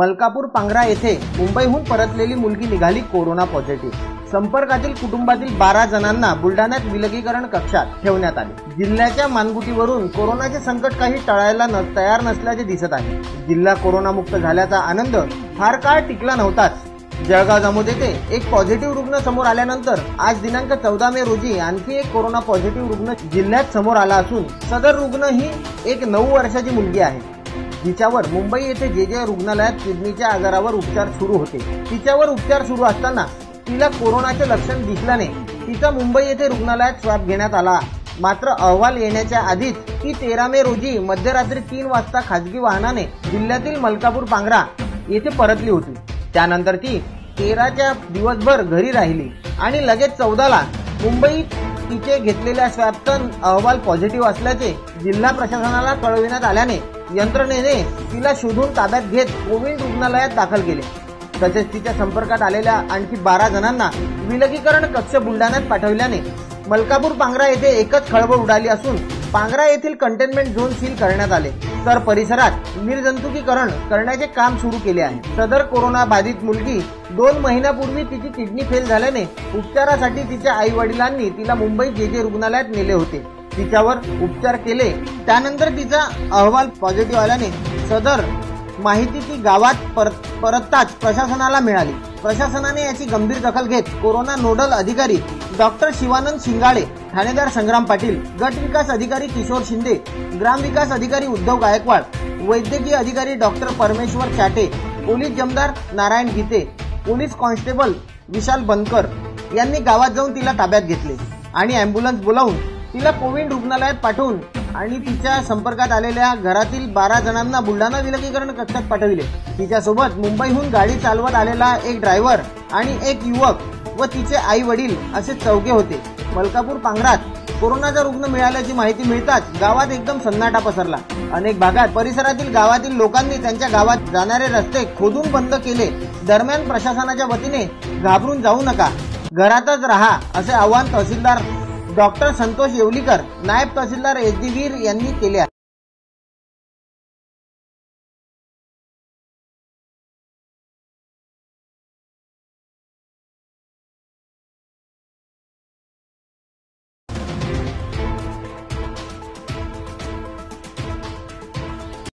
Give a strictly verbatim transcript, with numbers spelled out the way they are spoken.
मलकापूर पांगरा येथे मुंबईहून परतलेली मुलगी निघाली कोरोना पॉझिटिव्ह। संपर्कातील कुटुंबातील बारा जणांना बुलढाण्यात विलगीकरण कक्षात ठेवण्यात आले। जिल्ह्याच्या मानगुटीवरून कोरोनाचे संकट काही टळायला न तयार नसल्याचे दिसत आहे। जिल्हा कोरोनामुक्त झाल्याचा आनंद फार काळ टिकला नव्हताच। जळगाव जामोद येथे एक पॉझिटिव्ह रुग्ण समोर आल्यानंतर आज दिनांक चौदा मे रोजी आणखी एक कोरोना पॉझिटिव्ह रुग्ण जिल्ह्यात समोर आला असून सदर रुग्ण ही एक नऊ वर्षाची मुलगी आहे, जिच्यावर मुंबई येथे जे जे रुग्णालयात किडनीच्या आजारावर उपचार सुरू होते। तिच्यावर उपचार सुरू असताना तिला कोरोनाचे लक्षण दिसल्याने तिचा मुंबई येथे रुग्णालयात स्वॅब घेण्यात आला। मात्र अहवाल येण्याच्या आधीच ती तेरा मे रोजी मध्यरात्री तीन वाजता खासगी वाहनाने जिल्ह्यातील मलकापूर पांगरा येथे परतली होती। त्यानंतर ती तेराच्या दिवसभर घरी राहिली आणि लगेच चौदाला मुंबईत तिचे घेतलेल्या स्वॅबचा अहवाल पॉझिटिव्ह असल्याचे जिल्हा प्रशासनाला कळविण्यात आल्याने यंत्रणेने तिला शोधून ताब्यात घेत कोविड रुग्णालयात दाखल केले। तसेच तिच्या संपर्कात आलेल्या आणखी बारा जणांना विलगीकरण कक्ष बुलढाण्यात पाठवल्याने मलकापूर पांगरा येथे एकच खळबळ उडाली असून पांगरा येथील कंटेनमेंट झोन सील करण्यात आले तर परिसरात निर्जंतुकीकरण करण्याचे काम सुरू केले आहे। सदर कोरोना बाधित मुलगी दोन महिन्यापूर्वी तिची किडनी फेल झाल्याने उपचारासाठी तिच्या आई वडिलांनी तिला मुंबई जे जे रुग्णालयात नेले होते। तिच्यावर उपचार केले, त्यानंतर तिचा अहवाल पॉझिटिव्ह आल्याने सदर माहिती ती गावात परत परतताच प्रशासनाला मिळाली। प्रशासनाने याची गंभीर दखल घेत कोरोना नोडल अधिकारी डॉक्टर शिवानंद शिंगाळे, ठाणेदार संग्राम पाटील, गट विकास अधिकारी किशोर शिंदे, ग्राम विकास अधिकारी उद्धव गायकवाड, वैद्यकीय अधिकारी डॉक्टर परमेश्वर चाटे, पोलीस जमदार नारायण गीते, पोलीस कॉन्स्टेबल विशाल बनकर यांनी गावात जाऊन तिला ताब्यात घेतले आणि अँब्युलन्स बोलावून तिला कोविड रुग्णालयात पाठवून आणि तिच्या संपर्कात आलेल्या घरातील बारा जणांना बुलढाणा विलगीकरण कक्षात पाठविले। तिच्यासोबत मुंबईहून गाडी चालवत आलेला एक ड्रायव्हर आणि एक युवक व तिचे आई वडील असे चौघे होते। मलकापूर पांगरात कोरोनाचा रुग्ण मिळाल्याची माहिती मिळताच गावात एकदम सन्नाटा पसरला। अनेक भागात परिसरातील गावातील लोकांनी त्यांच्या गावात जाणारे रस्ते खोदून बंद केले। दरम्यान प्रशासनाच्या वतीने घाबरून जाऊ नका, घरातच राहा असे आवाहन तहसीलदार डॉक्टर संतोष येवलीकर, नायब तहसीलदार एस डी वीर यांनी केले आहे।